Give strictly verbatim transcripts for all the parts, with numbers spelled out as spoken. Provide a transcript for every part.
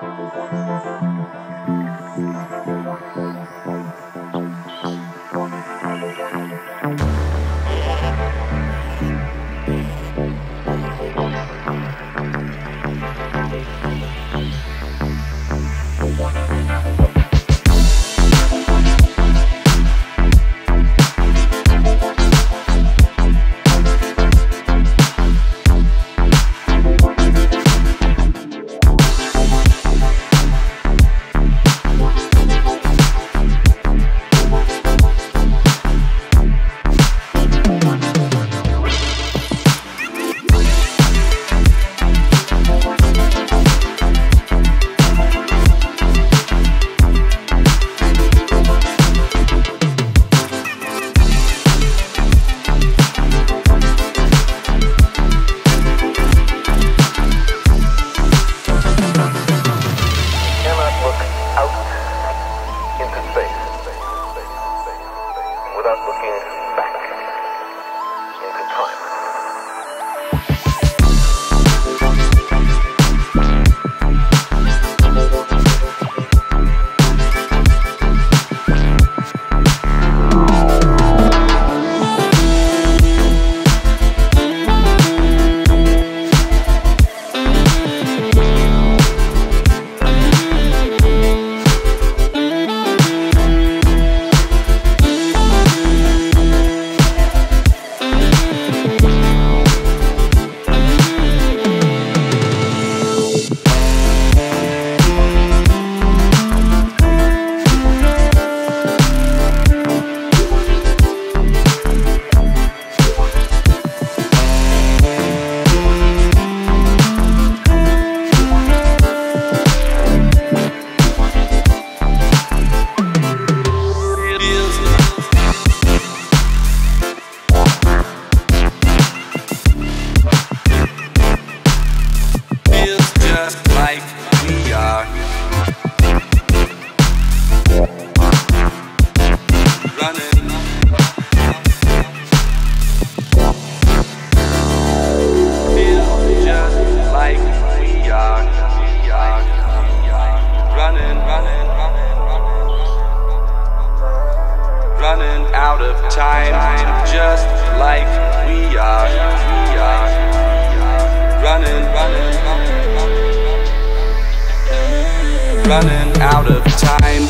running out of time.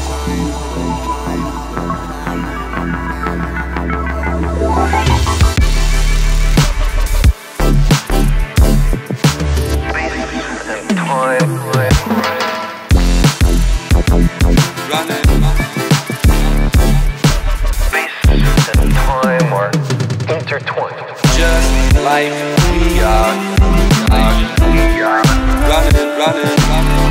Just like we are, we are running, running, running.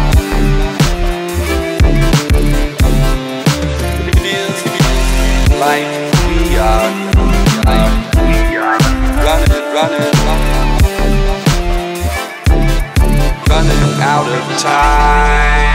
It feels like we are, we are running, running, running out of time.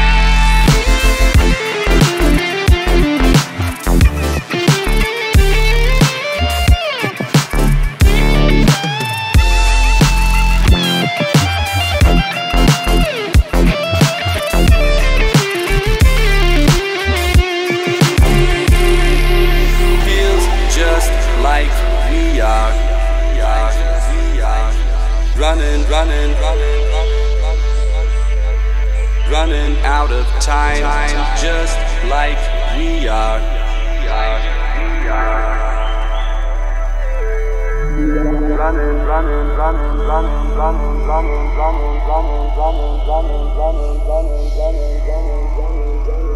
Running, running, running, running out of time, just like we are. Running, running, running, running, running, running, running, running, running, running, running, running, running, running, running.